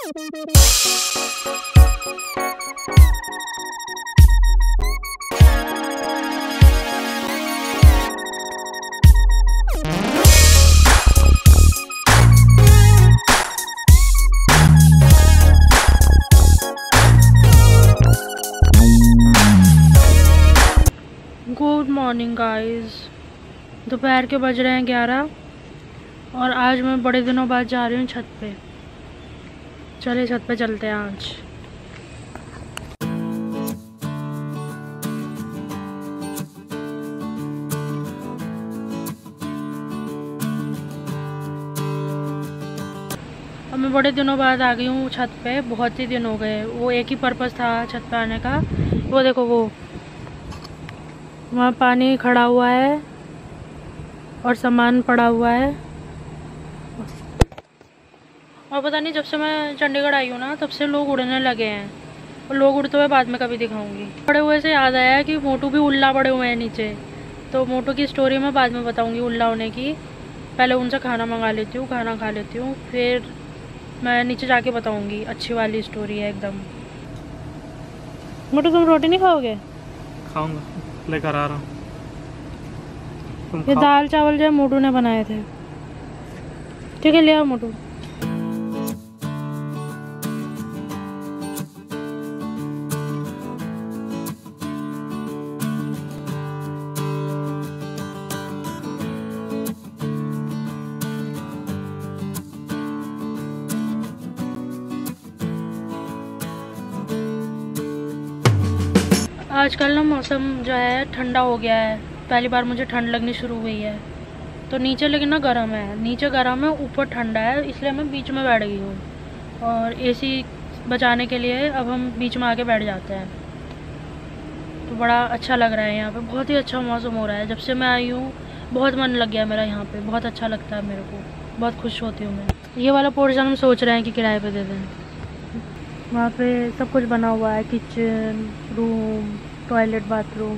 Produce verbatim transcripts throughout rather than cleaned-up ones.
Good morning guys. दोपहर के बज रहे हैं ग्यारह और आज मैं बड़े दिनों बाद जा रही हूँ छत पे। चले छत पे चलते हैं आज। अब मैं बड़े दिनों बाद आ गई हूँ छत पे। बहुत ही दिन हो गए। वो एक ही पर्पस था छत पे आने का। वो देखो, वो वहाँ पानी खड़ा हुआ है और सामान पड़ा हुआ है। और पता नहीं, जब से मैं चंडीगढ़ आई हूँ ना, तब से लोग उड़ने लगे हैं। और लोग उड़ते हुए बाद में कभी दिखाऊंगी। पड़े हुए से याद आया कि मोटू भी उल्ला पड़े हुए हैं नीचे। तो मोटू की स्टोरी मैं बाद में बताऊंगी उल्ला होने की। पहले उनसे खाना मंगा लेती हूँ, खाना खा लेती हूँ, फिर मैं नीचे जाके बताऊंगी। अच्छी वाली स्टोरी है एकदम। मोटू, तुम रोटी नहीं खाओगे? खाऊंगा, लेकर आ रहा हूँ। ये दाल चावल जो मोटू ने बनाए थे। ठीक है, ले आओ मोटू। आजकल ना मौसम जो है ठंडा हो गया है। पहली बार मुझे ठंड लगनी शुरू हुई है। तो नीचे लेकिन ना गर्म है। नीचे गर्म है, ऊपर ठंडा है, इसलिए मैं बीच में बैठ गई हूँ। और एसी बचाने के लिए अब हम बीच में आके बैठ जाते हैं। तो बड़ा अच्छा लग रहा है यहाँ पे। बहुत ही अच्छा मौसम हो रहा है। जब से मैं आई हूँ बहुत मन लग गया मेरा यहाँ पे। बहुत अच्छा लगता है मेरे को, बहुत खुश होती हूँ मैं। ये वाला पोर्शन हम सोच रहे हैं कि किराए पर दे दें। वहाँ पे सब कुछ बना हुआ है, किचन, रूम, टॉयलेट, बाथरूम।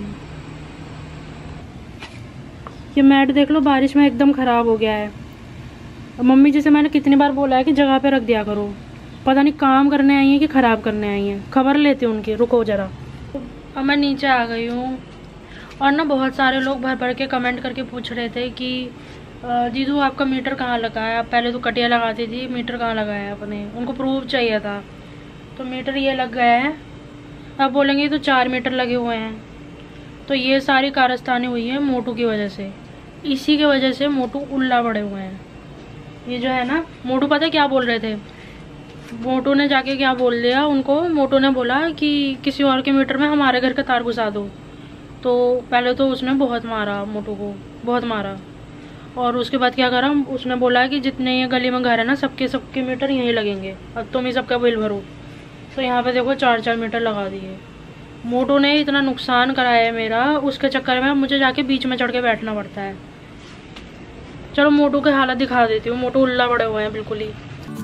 ये मैट देख लो, बारिश में एकदम ख़राब हो गया है। मम्मी जी से मैंने कितनी बार बोला है कि जगह पे रख दिया करो। पता नहीं काम करने आई हैं कि ख़राब करने आई हैं। खबर लेते हैं उनकी, रुको ज़रा। अब मैं नीचे आ गई हूँ। और ना बहुत सारे लोग भर भर के कमेंट करके पूछ रहे थे कि दीदू आपका मीटर कहाँ लगा है? आप पहले तो कटिया लगाती थी, मीटर कहाँ लगाया है आपने? उनको प्रूफ चाहिए था। तो मीटर ये लग गया है। अब बोलेंगे तो चार मीटर लगे हुए हैं। तो ये सारी कारस्तानी हुई है मोटू की वजह से। इसी की वजह से मोटू उल्ला पड़े हुए हैं। ये जो है ना, मोटू पता है क्या बोल रहे थे? मोटू ने जाके क्या बोल दिया उनको? मोटू ने बोला कि किसी और के मीटर में हमारे घर का तार घुसा दो। तो पहले तो उसने बहुत मारा मोटू को, बहुत मारा। और उसके बाद क्या करा, उसने बोला कि जितने ये गली में घर है ना, सबके सबके मीटर यहीं लगेंगे, अब तुम ही सबका बिल भरो। तो यहाँ पे देखो चार चार मीटर लगा दिए। मोटू ने इतना नुकसान कराया है मेरा, उसके चक्कर में मुझे जाके बीच में चढ़ के बैठना पड़ता है। चलो मोटू की हालत दिखा देती हूँ। मोटू उल्ला पड़े हुए हैं बिल्कुल ही।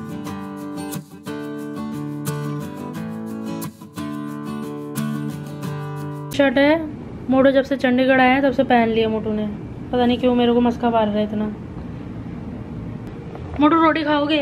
शर्ट है, मोटू जब से चंडीगढ़ आया है तब से पहन लिया मोटू ने। पता नहीं क्यों मेरे को मस्का मार रहा है इतना। मोटू रोटी खाओगे?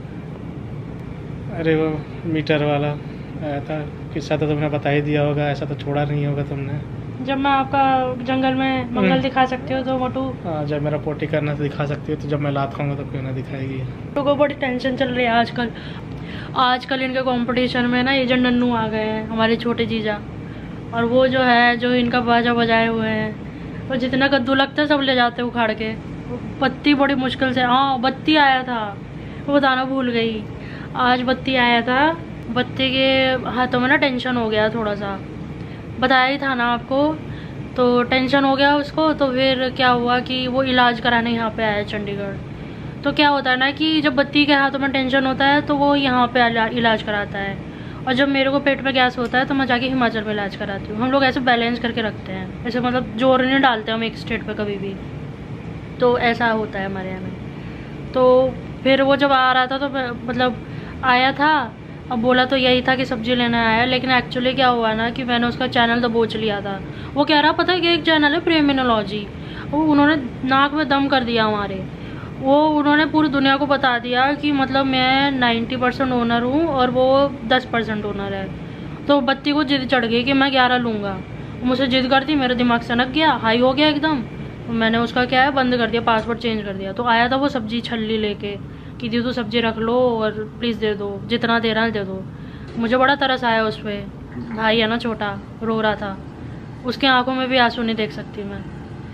अरे वो मीटर वाला आया था, किस्सा तो तुमने बता ही दिया होगा। ऐसा तो छोड़ा नहीं होगा तुमने। जब मैं आपका जंगल में मंगल दिखा सकती हो तो मोटू। हाँ, जब मेरा पोटी करना तो दिखा सकती हो, तो जब मैं लात खाऊंगा तो क्यों ना दिखाएगी। मोटू को बड़ी टेंशन चल रही है आजकल। आजकल इनके कंपटीशन में ना ये जो नन्नू आ गए हैं, हमारे छोटे जीजा। और वो जो है, जो इनका बाजा बजाए हुए हैं, वो जितना कद्दू लगता है सब ले जाते हैं उखाड़ के। बत्ती बड़ी मुश्किल से, हाँ बत्ती आया था, वो बताना भूल गई। आज बत्ती आया था। बत्ती के हाथों में ना टेंशन हो गया थोड़ा सा, बताया ही था ना आपको। तो टेंशन हो गया उसको। तो फिर क्या हुआ कि वो इलाज कराने यहाँ पे आया चंडीगढ़। तो क्या होता है ना कि जब बत्ती के हाथों में टेंशन होता है तो वो यहाँ पे इलाज कराता है। और जब मेरे को पेट में गैस होता है तो मैं जाके हिमाचल में इलाज कराती हूँ। हम लोग ऐसे बैलेंस करके रखते हैं, ऐसे मतलब जोर नहीं डालते हम एक स्टेट पे कभी भी। तो ऐसा होता है हमारे यहाँ में। तो फिर वो जब आ रहा था तो मतलब आया था, अब बोला तो यही था कि सब्जी लेने आया, लेकिन एक्चुअली क्या हुआ ना कि मैंने उसका चैनल दबोच लिया था। वो कह रहा पता है कि एक चैनल है प्रेमिनोलॉजी, वो उन्होंने नाक में दम कर दिया हमारे। वो उन्होंने पूरी दुनिया को बता दिया कि मतलब मैं नाइन्टी परसेंट ओनर हूँ और वो दस परसेंट ओनर है। तो बत्ती को जिद चढ़ गई कि मैं ग्यारह लूँगा। मुझसे जिद करती, मेरा दिमाग सनक गया, हाई हो गया एकदम। तो मैंने उसका क्या है बंद कर दिया, पासवर्ड चेंज कर दिया। तो आया था वो सब्जी छल्ली लेके कि दी तो सब्जी रख लो और प्लीज़ दे दो, जितना दे रहा है दे दो। मुझे बड़ा तरस आया उस पर। भाई है ना छोटा, रो रहा था, उसके आंखों में भी आंसू नहीं देख सकती मैं।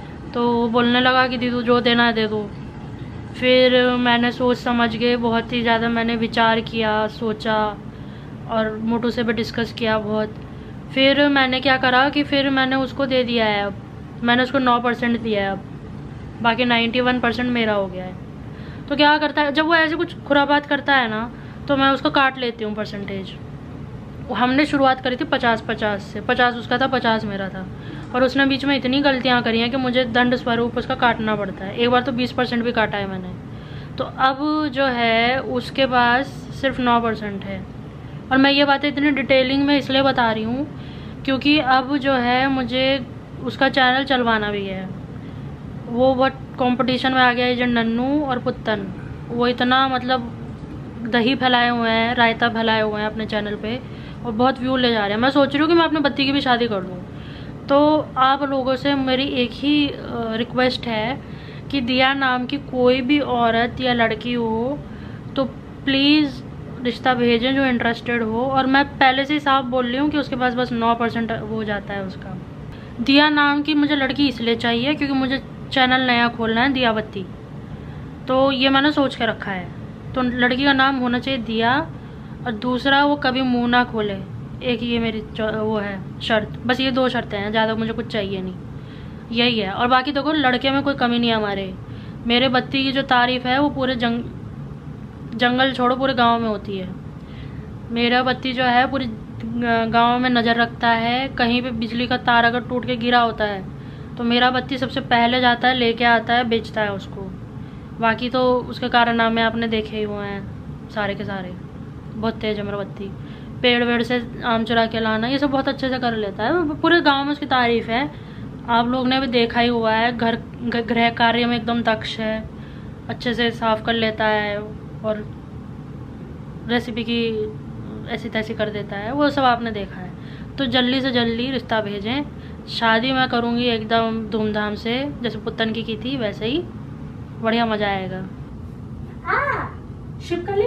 तो बोलने लगा कि दीदू जो देना है दे दो। फिर मैंने सोच समझ के बहुत ही ज़्यादा मैंने विचार किया, सोचा और मोटू से भी डिस्कस किया बहुत। फिर मैंने क्या करा कि फिर मैंने उसको दे दिया है। अब मैंने उसको नौ परसेंट दिया है, अब बाकी नाइन्टी वन परसेंट मेरा हो गया है। तो क्या करता है, जब वो ऐसे कुछ खुराबात करता है ना तो मैं उसको काट लेती हूँ परसेंटेज। हमने शुरुआत करी थी पचास पचास से, पचास उसका था, पचास मेरा था। और उसने बीच में इतनी गलतियाँ करी हैं कि मुझे दंड स्वरूप उसका काटना पड़ता है। एक बार तो बीस परसेंट भी काटा है मैंने। तो अब जो है उसके पास सिर्फ नौ परसेंट है। और मैं ये बातें इतनी डिटेलिंग में इसलिए बता रही हूँ क्योंकि अब जो है मुझे उसका चैनल चलवाना भी है। वो बहुत कंपटीशन में आ गया है जो नन्नू और पुत्तन। वो इतना मतलब दही फैलाए हुए हैं, रायता फैलाए हुए हैं अपने चैनल पे और बहुत व्यू ले जा रहे हैं। मैं सोच रही हूँ कि मैं अपने बत्ती की भी शादी कर दूँ। तो आप लोगों से मेरी एक ही रिक्वेस्ट है कि दिया नाम की कोई भी औरत या लड़की हो तो प्लीज़ रिश्ता भेजें जो इंटरेस्टेड हो। और मैं पहले से ही साफ बोल रही हूँ कि उसके पास बस नौ परसेंट हो जाता है उसका। दिया नाम की मुझे लड़की इसलिए चाहिए क्योंकि मुझे चैनल नया खोलना है, दिया बत्ती। तो ये मैंने सोच के रखा है। तो लड़की का नाम होना चाहिए दिया, और दूसरा वो कभी मुँह ना खोले। एक ये मेरी वो है शर्त, बस ये दो शर्तें हैं, ज़्यादा मुझे कुछ चाहिए नहीं, यही है। और बाकी देखो लड़के में कोई कमी नहीं है हमारे। मेरे बत्ती की जो तारीफ़ है वो पूरे जंग जंगल छोड़ो पूरे गांव में होती है। मेरा बत्ती जो है पूरी गांव में नज़र रखता है। कहीं पे बिजली का तार अगर टूट के गिरा होता है तो मेरा बत्ती सबसे पहले जाता है, लेके आता है, बेचता है उसको। बाकी तो उसके कारनामे आपने देखे ही हुए हैं सारे के सारे। बहुत तेज़ है मेरा बत्ती। पेड़ वेड़ से आम चुरा के लाना ये सब बहुत अच्छे से कर लेता है। पूरे गांव में उसकी तारीफ़ है, आप लोग ने भी देखा ही हुआ है। घर गृह कार्य में एकदम दक्ष है, अच्छे से साफ कर लेता है और रेसिपी की ऐसी तैसी कर देता है, वो सब आपने देखा है। तो जल्दी से जल्दी रिश्ता भेजें। शादी मैं करूँगी एकदम धूमधाम से, जैसे पुत्तन की की थी वैसे ही, बढ़िया मज़ा आएगा। हाँ शिवकली,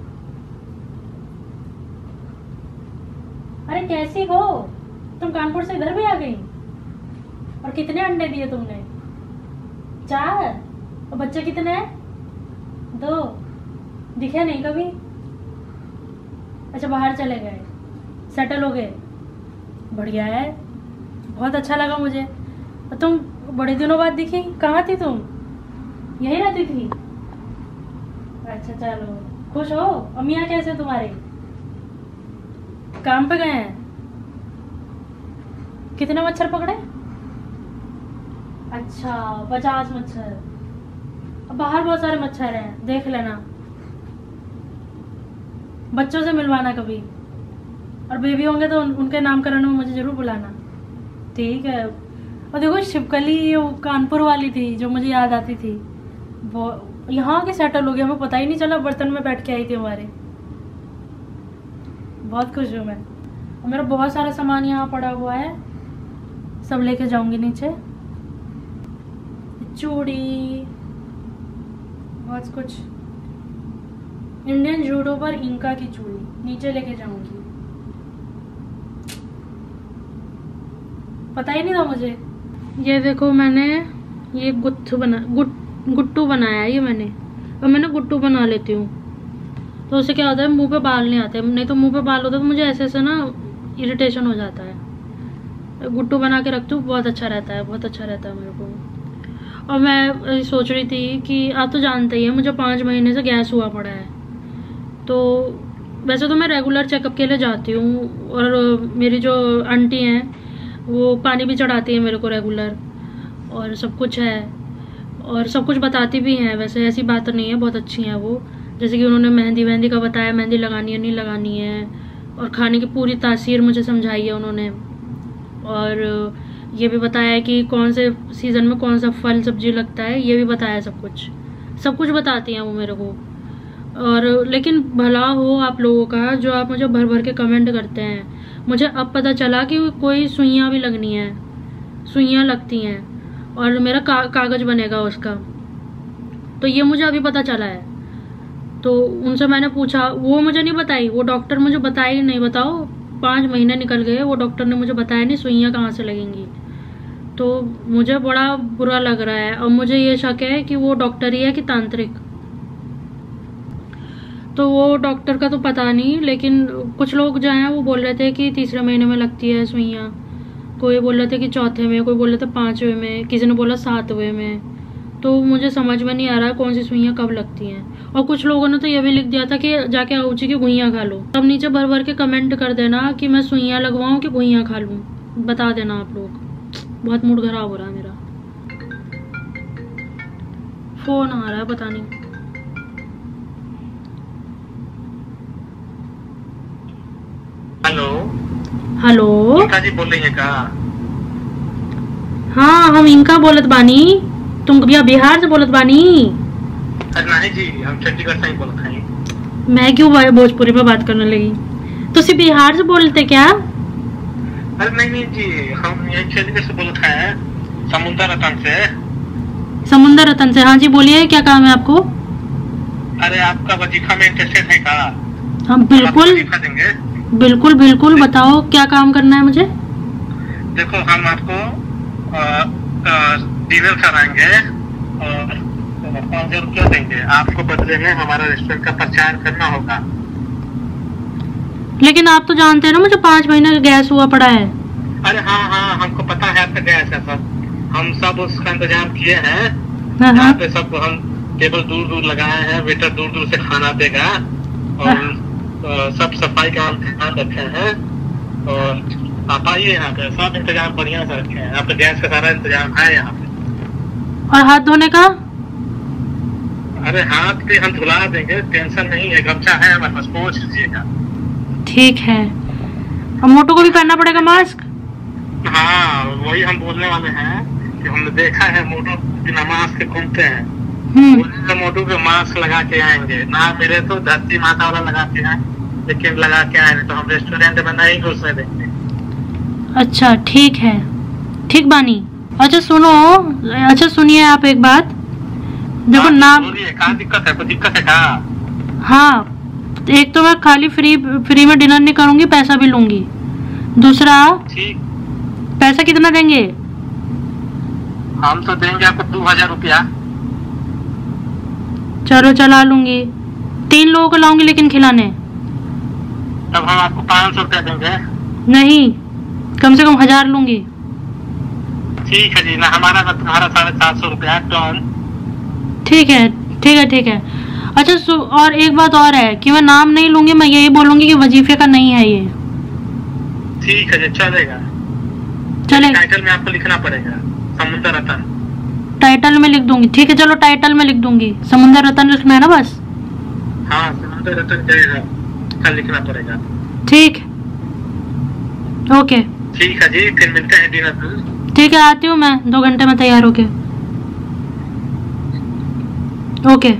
अरे कैसी हो तुम? कानपुर से इधर भी आ गई? और कितने अंडे दिए तुमने? चार? और बच्चे कितने हैं? दो? दिखे नहीं कभी? अच्छा बाहर चले गए, सेटल हो गए, बढ़िया है, बहुत अच्छा लगा मुझे। और तुम बड़े दिनों बाद दिखी, कहाँ थी तुम? यहीं रहती थी? अच्छा चलो, खुश हो? अम्मियाँ कैसे तुम्हारे? काम पे गए हैं? कितने मच्छर पकड़े? अच्छा पचास मच्छर। अब बाहर बहुत सारे मच्छर हैं, देख लेना, बच्चों से मिलवाना कभी। और बेबी होंगे तो उन, उनके नामकरण में मुझे जरूर बुलाना, ठीक है? और देखो शिवकली वो कानपुर वाली थी जो मुझे याद आती थी, वो यहाँ के सेटल हो गया, हमें पता ही नहीं चला, बर्तन में बैठ के आई थी हमारे। बहुत खुश हूँ मैं। और मेरा बहुत सारा सामान यहाँ पड़ा हुआ है, सब लेके जाऊंगी नीचे। चूड़ी, बहुत कुछ, इंडियन जूडो पर इंका की चूड़ी नीचे लेके जाऊंगी। पता ही नहीं था मुझे। ये देखो मैंने ये गुत्थू बना गुट गुट्टू बनाया है ये मैंने, और मैंने गुट्टू बना लेती हूँ तो उससे क्या होता है, मुंह पे बाल नहीं आते। नहीं तो मुंह पे बाल होता है तो मुझे ऐसे ऐसे ना इरिटेशन हो जाता है। गुट्टू बना के रखती हूँ, बहुत अच्छा रहता है, बहुत अच्छा रहता है मेरे को। और मैं सोच रही थी कि आप तो जानते ही हैं मुझे पाँच महीने से गैस हुआ पड़ा है। तो वैसे तो मैं रेगुलर चेकअप के लिए जाती हूँ, और मेरी जो आंटी हैं वो पानी भी चढ़ाती है मेरे को रेगुलर, और सब कुछ है, और सब कुछ बताती भी हैं। वैसे ऐसी बात नहीं है, बहुत अच्छी हैं वो। जैसे कि उन्होंने मेहंदी मेहंदी का बताया, मेहंदी लगानी है नहीं लगानी है, और खाने की पूरी तासीर मुझे समझाई है उन्होंने। और ये भी बताया कि कौन से सीज़न में कौन सा फल सब्जी लगता है, ये भी बताया सब कुछ। सब कुछ बताती हैं वो मेरे को। और लेकिन भला हो आप लोगों का जो आप मुझे भर भर के कमेंट करते हैं। मुझे अब पता चला कि कोई सुइयाँ भी लगनी है, सुइयाँ लगती हैं और मेरा का, कागज बनेगा उसका। तो ये मुझे अभी पता चला है। तो उनसे मैंने पूछा, वो मुझे नहीं बताई, वो डॉक्टर मुझे बताई नहीं। बताओ पाँच महीने निकल गए, वो डॉक्टर ने मुझे बताया नहीं सुइयाँ कहाँ से लगेंगी। तो मुझे बड़ा बुरा लग रहा है। अब मुझे ये शक है कि वो डॉक्टर ही है कि तांत्रिक। तो वो डॉक्टर का तो पता नहीं, लेकिन कुछ लोग जो हैं वो बोल रहे थे कि तीसरे महीने में लगती है सुइयाँ, कोई बोल रहे थे कि चौथे में, कोई बोल रहे थे पाँचवें में, किसी ने बोला सातवें में। तो मुझे समझ में नहीं आ रहा कौन सी सुइयाँ कब लगती हैं। और कुछ लोगों ने तो ये भी लिख दिया था कि जाके आऊची की गुइयाँ खा लो। अब नीचे भर भर के कमेंट कर देना कि मैं सुइयाँ लगवाऊँ कि गुइयाँ खा लूँ, बता देना आप लोग। बहुत मूड खराब हो रहा है मेरा। फोन आ रहा है पता नहीं। हेलो हेलो इंका जी बोल रही है का? हाँ हम इनका बोलत बानी। तुम भैया बिहार से बोलत बानी? अरे नहीं जी, हम चंडीगढ़ से ही बोलते हैं। मैं क्यों भोजपुरी में बात करने लगी? तुसी बिहार से बोलते क्या? अरे नहीं नहीं जी, हम ये चंडीगढ़ से बोलते हैं, समुद्र रतन से। समुद्र रतन से, हाँ जी बोलिए, क्या काम है आपको? अरे आपका वजीफा में इंटरेस्टेड है का? हम बिल्कुल वजीफा देंगे। बिल्कुल बिल्कुल, बताओ क्या काम करना है मुझे? देखो हम आपको डिनर कराएंगे और पाँच सौ रुपया देंगे आपको, बदले में हमारा रेस्टोरेंट का प्रचार करना होगा। लेकिन आप तो जानते हैं ना मुझे पाँच महीने का गैस हुआ पड़ा है। अरे हाँ हाँ, हमको पता है आपका गैस है सब, हम सब उसका इंतजाम किए हैं। हाँ यहाँ हाँ। पे सब हम टेबल दूर दूर लगाए हैं, वेटर दूर दूर से खाना देगा और अ, सब सफाई का ध्यान रखे हैं। और आप आइए यहाँ पे, सब इंतजाम बढ़िया से रखे हैं, आपका गैस का सारा इंतजाम है यहाँ पे। और हाथ धोने का? अरे हाथ भी हम धुला देंगे, टेंशन नहीं है, गमछा है हमारे पास, पहुँच लीजिएगा। ठीक है। और मोटू को भी पहनना पड़ेगा मास्क? हाँ वही हम बोलने वाले हैं कि हमने देखा है मोटू बिना मास्क के घूमते हैं। हम्म। मोटू के मास्क लगा के आएंगे ना, मेरे तो धरती माता वाला लगा के आए, लेकिन लगा के आए तो हम रेस्टोरेंट में नहीं घुसने देंगे। अच्छा ठीक है, ठीक बानी। अच्छा सुनो, अच्छा सुनिए आप एक बात, देखो नाम, कहाँ दिक्कत है? कोई दिक्कत है क्या? हाँ एक तो मैं खाली फ्री फ्री में डिनर नहीं करूंगी, पैसा भी लूंगी। दूसरा, ठीक, पैसा कितना देंगे? हम तो देंगे आपको दो हजार रुपया। चलो चला लूंगी, तीन लोगों को लाऊंगी लेकिन खिलाने। तब हम आपको पाँच सौ रुपया देंगे। नहीं, कम से कम हजार लूंगी। ठीक है जी, ना हमारा ना तुम्हारा साढ़े सात सौ रुपया टन। ठीक है ठीक है ठीक है। अच्छा सु, और एक बात और है कि मैं नाम नहीं लूंगी, मैं यही बोलूंगी कि वजीफे का नहीं है ये। ठीक है जी, चलेगा। चलेगा। टाइटल में आपको लिखना पड़ेगा समुद्र रतन। टाइटल में लिख दूंगी, ठीक है चलो टाइटल में लिख दूंगी, समुद्र रतन लिखना है ना बस? हाँ समुद्र रतन जाएगा, कल लिखना पड़ेगा। ठीक, ओके ठीक है जी, फिर मिलते हैं डिनर पर। ठीक है, आती हूँ मैं दो घंटे में तैयार होके। ओके।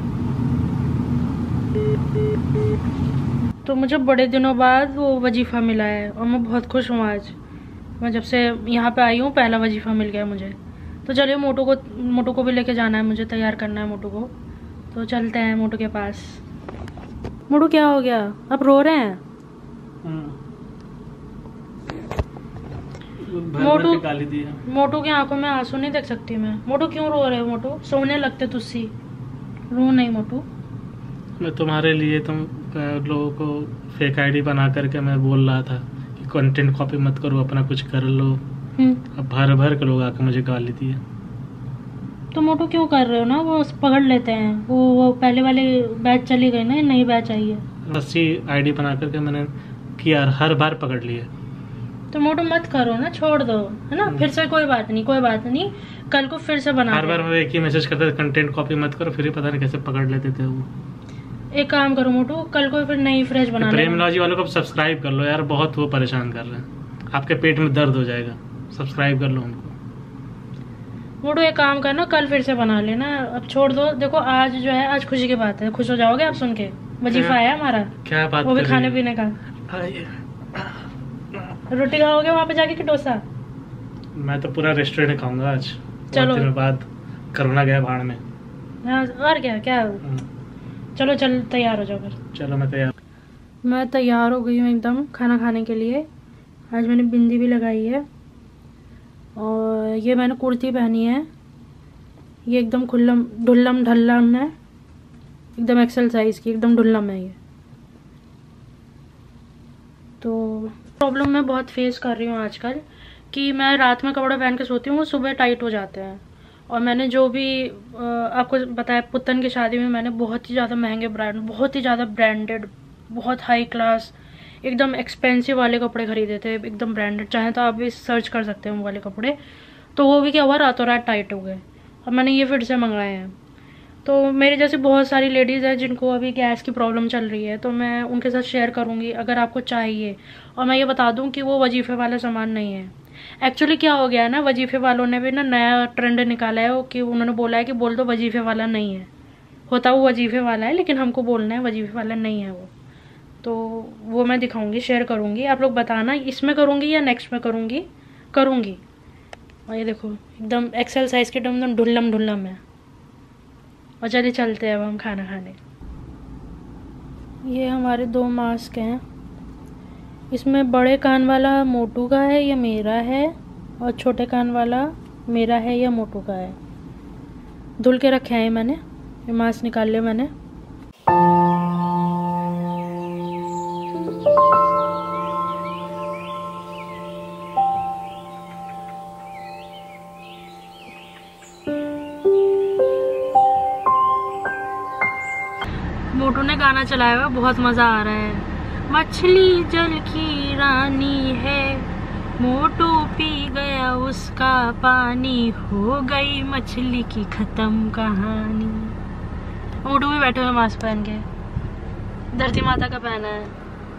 तो मुझे बड़े दिनों बाद वो वजीफ़ा मिला है और मैं बहुत खुश हूँ आज। मैं जब से यहाँ पे आई हूँ पहला वजीफ़ा मिल गया मुझे। तो चलिए मोटू को मोटू को भी लेके जाना है, मुझे तैयार करना है मोटू को। तो चलते हैं मोटू के पास। मोटू क्या हो गया, आप रो रहे हैं? मोटू मोटू की आंखों में आंसू नहीं देख सकती मैं। मोटू क्यों रो रहे हो? मोटू सोने लगते तुझसे, रो नहीं मोटू। मैं तुम्हारे लिए तुम लोगों को फेक आईडी बना करके मैं बोल रहा था कि कंटेंट कॉपी मत करो, अपना कुछ कर लो। अब भर भर के लोग आके मुझे गाली दिए। तो मोटू क्यों कर रहे हो ना, वो पकड़ लेते हैं। वो वो पहले वाले बैच चली गई ना, नई बैच आई है। अस्सी आईडी बना करके मैंने किया, हर बार पकड़ लिए। तो मोटू मत करो ना, छोड़ दो, है ना। फिर से कोई बात नहीं, कोई बात नहीं, कल को फिर से बना। हर बार मैं एक ही मैसेज करता था कंटेंट कॉपी मत करो, फिर ही पता नहीं कैसे पकड़ लेते थे वो। एक काम करो मोटू, कल को फिर नई फ्रेश बना। प्रेमलॉजी वालों को सब्सक्राइब कर लो यार, बहुत वो परेशान कर रहे हैं, आपके पेट में दर्द हो जाएगा। सब्सक्राइब कर लो उनको। मोटू एक काम करना, कल फिर से बना लेना, अब छोड़ दो। देखो आज जो है, आज खुशी की बात है, खुश हो जाओगे आप सुन के। वजीफा है हमारा, क्या बात वो भी कर खाने रही पीने का। है? रोटी खाओगे वहाँ पे जाके कि डोसा? मैं तो पूरा रेस्टोरेंट खाऊंगा आज। चलो। बहुत दिनों बाद कोरोना गया भाड़ में। हाँ और क्या क्या। चलो चल तैयार हो जाओ फिर। चलो मैं तैयार। मैं तैयार हो गई हूँ एकदम खाना खाने के लिए। आज मैंने बिंदी भी लगाई है और ये मैंने कुर्ती पहनी है, ये एकदम खुल्लम ढुल्लम ढल्लम है, एकदम एक्सेल साइज़ की, एकदम ढुल्लम है ये। तो प्रॉब्लम मैं बहुत फेस कर रही हूँ आजकल कि मैं रात में कपड़े पहन के सोती हूँ, वो सुबह टाइट हो जाते हैं। और मैंने जो भी आपको बताया, पुतन की शादी में मैंने बहुत ही ज़्यादा महंगे ब्रांड, बहुत ही ज़्यादा ब्रांडेड, बहुत हाई क्लास, एकदम एक्सपेंसिव वाले कपड़े खरीदे थे, एकदम ब्रांडेड। चाहे तो आप भी सर्च कर सकते हैं वो वाले कपड़े। तो वो भी क्या हुआ, रातों रात टाइट हो गए। अब मैंने ये फिर से मंगाए हैं। तो मेरे जैसी बहुत सारी लेडीज़ हैं जिनको अभी गैस की प्रॉब्लम चल रही है, तो मैं उनके साथ शेयर करूँगी अगर आपको चाहिए। और मैं ये बता दूँ कि वो वजीफ़े वाला सामान नहीं है। एक्चुअली क्या हो गया है ना, वजीफ़े वालों ने भी ना नया ट्रेंड निकाला है कि उन्होंने बोला है कि बोल दो वजीफ़े वाला नहीं है। होता वो वजीफ़े वाला है, लेकिन हमको बोलना है वजीफ़े वाला नहीं है वो। तो वो मैं दिखाऊंगी, शेयर करूँगी, आप लोग बताना इसमें करूँगी या नेक्स्ट में करूँगी। करूँगी। और ये देखो एकदम एक्सेल साइज़ के, एकदम ढुल्लम ढुल्लम है। और चलिए चलते हैं अब हम खाना खाने। ये हमारे दो मास्क हैं, इसमें बड़े कान वाला मोटू का है या मेरा है, और छोटे कान वाला मेरा है या मोटू का है। धुल के रखे हैं मैंने, ये मास्क निकाल लिया मैंने। मोटू ने गाना चलाया हुआ, बहुत मज़ा आ रहा है। मछली जल की रानी है, मोटू पी गया उसका पानी, हो गई मछली की खत्म कहानी। मोटू भी बैठे हुए मास्क पहन के, धरती माता का पहना है।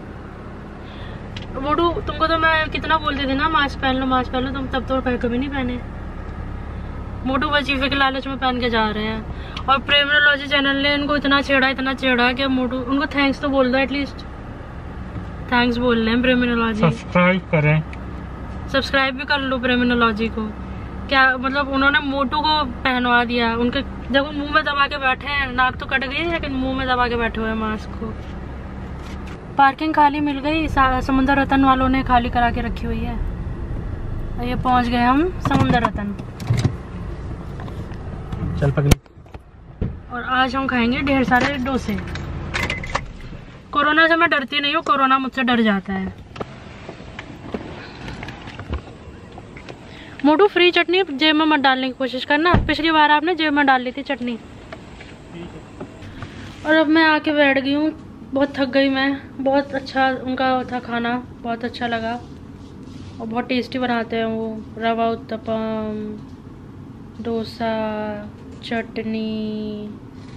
मोटू तुमको तो मैं कितना बोलती थी ना मास्क पहन लो मास्क पहन लो, तुम तब तो कभी नहीं पहने। मोटू वजीफे के लालच में पहन के जा रहे हैं। और प्रेमोलॉजी चैनल ने इनको इतना छेड़ा इतना छेड़ा कि मोटू, उनको थैंक्स तो बोल दो, एटलीस्ट थैंक्स बोल रहे हैं प्रेमोलॉजी। सब्सक्राइब करें, सब्सक्राइब भी कर लो प्रेमोलॉजी को। क्या मतलब, उन्होंने मोटू को पहनवा दिया, उनके जब वो मुंह में दबा के बैठे हैं, नाक तो कट गई लेकिन मुंह में दबा के बैठे हुए हैं मास्क को। पार्किंग खाली मिल गई, समुद्र रतन वालों ने खाली करा के रखी हुई है। ये पहुंच गए हम समुद्र रतन। चल पकड़ी। और आज हम खाएंगे ढेर सारे डोसे। कोरोना से मैं डरती नहीं हूँ, कोरोना मुझसे डर जाता है। मोटू फ्री चटनी जेब में मत डालने की कोशिश करना, पिछली बार आपने जेब में डाल ली थी चटनी। और अब मैं आके बैठ गई हूँ, बहुत थक गई मैं। बहुत अच्छा उनका था खाना, बहुत अच्छा लगा और बहुत टेस्टी बनाते हैं वो। रवा उत्तपम, डोसा, चटनी,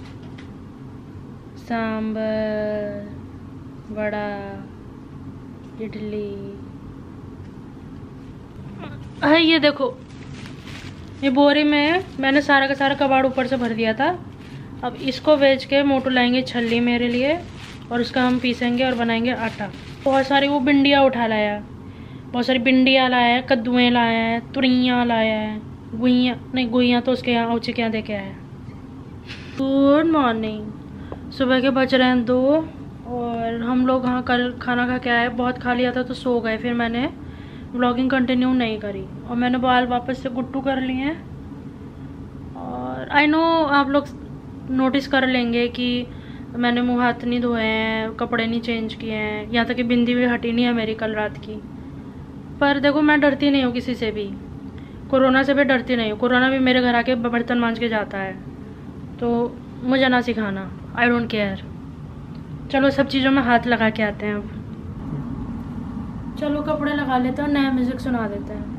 सांबर, वड़ा, इडली है। ये देखो, ये बोरे में मैंने सारा का सारा कबाड़ ऊपर से भर दिया था। अब इसको बेच के मोटू लाएंगे छल्ली मेरे लिए, और उसका हम पीसेंगे और बनाएंगे आटा। बहुत सारी वो भिंडियाँ उठा लाया, बहुत सारी भिंडियाँ लाया है, कद्दुएँ लाया है, तुरियाँ लाया है, गुइयाँ नहीं, गुइयाँ तो उसके यहाँ औचे के यहाँ दे के आया। Good morning. सुबह के बज रहे हैं दो, और हम लोग हाँ कल खाना खा के आए, बहुत खा लिया था तो सो गए। फिर मैंने व्लॉगिंग कंटिन्यू नहीं करी और मैंने बाल वापस से गुट्टू कर लिए हैं। और आई नो आप लोग नोटिस कर लेंगे कि मैंने मुँह हाथ नहीं धोए हैं, कपड़े नहीं चेंज किए हैं, यहाँ तक कि बिंदी भी हटी नहीं है मेरी कल रात की। पर देखो मैं डरती नहीं हूँ किसी से भी, कोरोना से भी डरती नहीं हूँ। कोरोना भी मेरे घर आके बर्तन मांज के जाता है, तो मुझे ना सिखाना, आई डोंट केयर। चलो सब चीज़ों में हाथ लगा के आते हैं अब। चलो कपड़े लगा लेते हैं और नया म्यूजिक सुना देते हैं।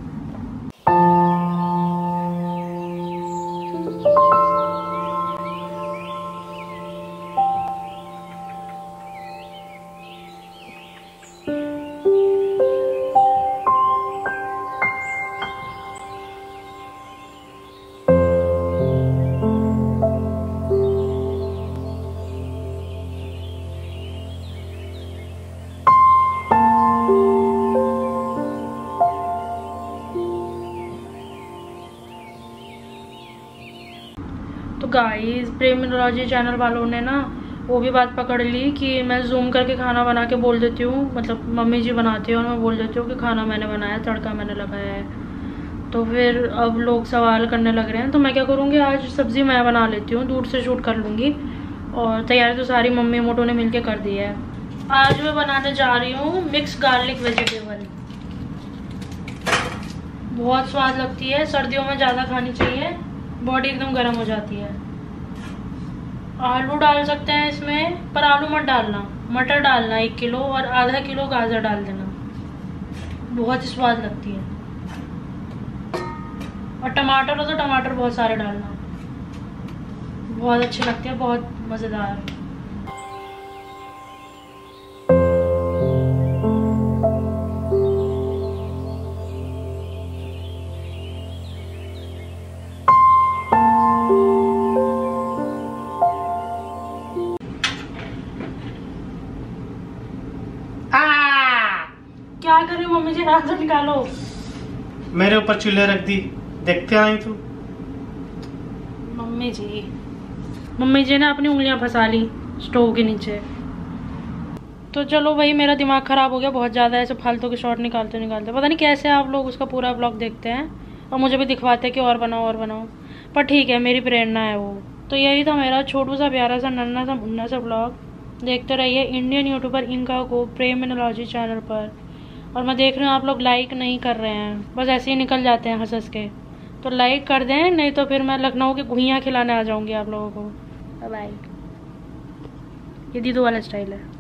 गाइस प्रेमिनोलॉजी चैनल वालों ने ना वो भी बात पकड़ ली कि मैं जूम करके खाना बना के बोल देती हूँ, मतलब मम्मी जी बनाती है और मैं बोल देती हूँ कि खाना मैंने बनाया, तड़का मैंने लगाया है। तो फिर अब लोग सवाल करने लग रहे हैं, तो मैं क्या करूँगी, आज सब्ज़ी मैं बना लेती हूँ, दूर से शूट कर लूँगी। और तैयारी तो सारी मम्मी मोटो ने मिलके कर दी है। आज मैं बनाने जा रही हूँ मिक्स गार्लिक वेजिटेबल। बहुत स्वाद लगती है, सर्दियों में ज़्यादा खानी चाहिए, बॉडी एकदम गर्म हो जाती है। आलू डाल सकते हैं इसमें, पर आलू मत डालना, मटर डालना एक किलो और आधा किलो गाजर डाल देना, बहुत ही स्वाद लगती है। और टमाटर हो तो टमाटर बहुत सारे डालना, बहुत अच्छी लगती है, बहुत मज़ेदार। क्या कर रही हो मम्मी जी, हाथ से निकालो। मेरे ऊपर चूल्हे रख दी, देखते आई तू। मम्मी जी मम्मी जी ने अपनी उंगलियां फंसा ली स्टोव के नीचे। तो चलो वही, मेरा दिमाग ख़राब हो गया बहुत ज़्यादा, ऐसे फालतू के शॉट निकालते निकालते। पता नहीं कैसे आप लोग उसका पूरा ब्लॉग देखते हैं और मुझे भी दिखवाते हैं कि और बनाओ और बनाओ, पर ठीक है, मेरी प्रेरणा है वो। तो यही था मेरा छोटू सा प्यारा सा नन्ना सा मुन्ना सा ब्लॉग। देखते रहिए इंडियन यूट्यूबर इंका को प्रेमिनोलॉजी चैनल पर। और मैं देख रही हूँ आप लोग लाइक नहीं कर रहे हैं, बस ऐसे ही निकल जाते हैं हंस हंस के। तो लाइक कर दें, नहीं तो फिर मैं लखनऊ की घुइयाँ खिलाने आ जाऊँगी आप लोगों को। बाय। ये दीदू वाला स्टाइल है।